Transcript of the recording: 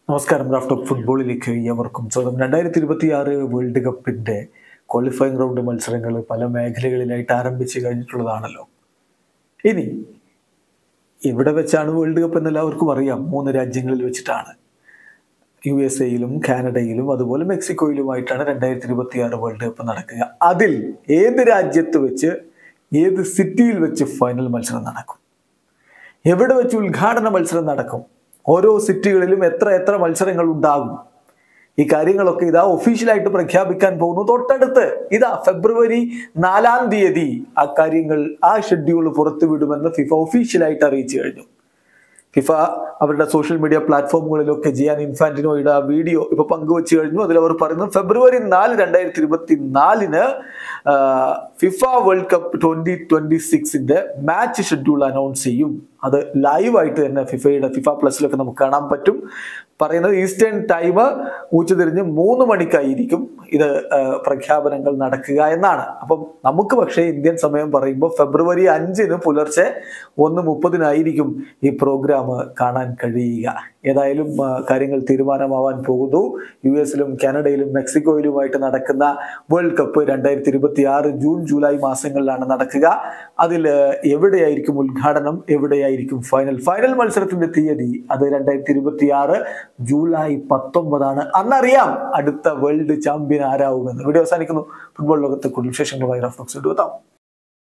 നമസ്കാരം. Raft of ഫുട്ബോളിലേക്ക് ഏവർക്കും സ്വാഗതം. 2026 വേൾഡ് കപ്പിന്റെ ക്വാളിഫയിങ് റൗണ്ട് മത്സരങ്ങൾ പല മേഖലകളിലായിട്ട് ആരംഭിച്ചു കഴിഞ്ഞിട്ടുള്ളതാണല്ലോ. ഇനി എവിടെ വെച്ചാണ് വേൾഡ് കപ്പ് എന്ന് എല്ലാവർക്കും അറിയാം. 3 രാജ്യങ്ങളിൽ വെച്ചിട്ടാണ്. USA-യിലും കാനഡയിലും അതുപോലെ മെക്സിക്കോയിലുമായിട്ടാണ് 2026 വേൾഡ് കപ്പ് നടക്കുക. അതിൽ ഏത് രാജ്യത്ത് വെച്ച് ഏത് സിറ്റിയിൽ വെച്ച് ഫൈനൽ മത്സരം നടക്കും, എവിടെ വെച്ച് ഉദ്ഘാടന മത്സരം നടക്കും, ഓരോ സിറ്റികളിലും എത്ര മത്സരങ്ങൾ ഉണ്ടാകും, ഈ കാര്യങ്ങളൊക്കെ ഇതാ ഒഫീഷ്യലായിട്ട് പ്രഖ്യാപിക്കാൻ പോകുന്നു. തൊട്ടടുത്ത് ഇതാ ഫെബ്രുവരി 4-ാം തീയതി ആ കാര്യങ്ങൾ, ആ ഷെഡ്യൂൾ പുറത്തുവിടുമെന്ന് ഫിഫ ഒഫീഷ്യലായിട്ട് അറിയിച്ചു കഴിഞ്ഞു. ഫിഫ അവരുടെ സോഷ്യൽ മീഡിയ പ്ലാറ്റ്ഫോമുകളിലൊക്കെ ജിയാനി ഇൻഫാന്റിനോയുടെ വീഡിയോ ഇപ്പൊ പങ്കുവെച്ചു കഴിഞ്ഞു. അതിലവർ പറയുന്നത് February 4, 2024 FIFA world cup 2026 match schedule announce ചെയ്യും. അത് ലൈവായിട്ട് തന്നെ ഫിഫ പ്ലസിലൊക്കെ നമുക്ക് കാണാൻ പറ്റും. പറയുന്നത് ഈസ്റ്റേൺ ടൈം ഉച്ചതിരിഞ്ഞ് 3 മണിക്കായിരിക്കും ഇത് പ്രഖ്യാപനങ്ങൾ നടക്കുക എന്നാണ്. അപ്പം നമുക്ക് പക്ഷേ ഇന്ത്യൻ സമയം പറയുമ്പോൾ ഫെബ്രുവരി 5 പുലർച്ചെ 1:30 ഈ പ്രോഗ്രാം കാണാൻ കഴിയുക. ഏതായാലും കാര്യങ്ങൾ തീരുമാനമാവാൻ പോകുന്നു. US-ലും കാനഡയിലും മെക്സിക്കോയിലുമായിട്ട് നടക്കുന്ന വേൾഡ് കപ്പ് 2026 ജൂൺ ജൂലൈ മാസങ്ങളിലാണ് നടക്കുക. അതിൽ എവിടെയായിരിക്കും ഉദ്ഘാടനം, എവിടെയായിരിക്കും ഫൈനൽ മത്സരത്തിന്റെ തീയതി, അത് 2026 ജൂലൈ 19 അന്നറിയാം അടുത്ത വേൾഡ് ചാമ്പ്യൻ ആരാവുമെന്ന്. വീഡിയോ അവസാനിക്കുന്നു. ഫുട്ബോൾ ലോകത്തെ കൂടുതൽ വിശേഷങ്ങളുമായി റാഫ്റ്റ് ഓഫ് ഫുട്ബോൾ എത്താം.